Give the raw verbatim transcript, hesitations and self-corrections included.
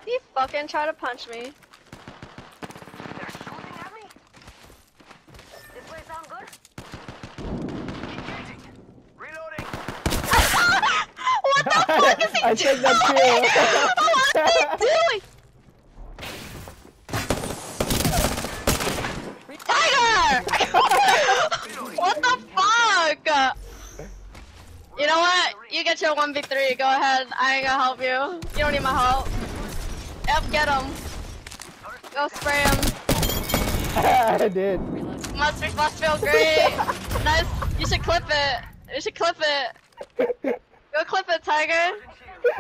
He fucking tried to punch me. They're shooting at me? This way sound good? Engaging. Reloading. What the fuck is he I doing? said that too. What is he doing? Tiger! What the fuck? You know what? You get your one v three. Go ahead. I ain't gonna help you. You don't need my help. Yep, get him. Go spray him. I did. Must be, must feel great. Nice. You should clip it. You should clip it. Go clip it, Tiger.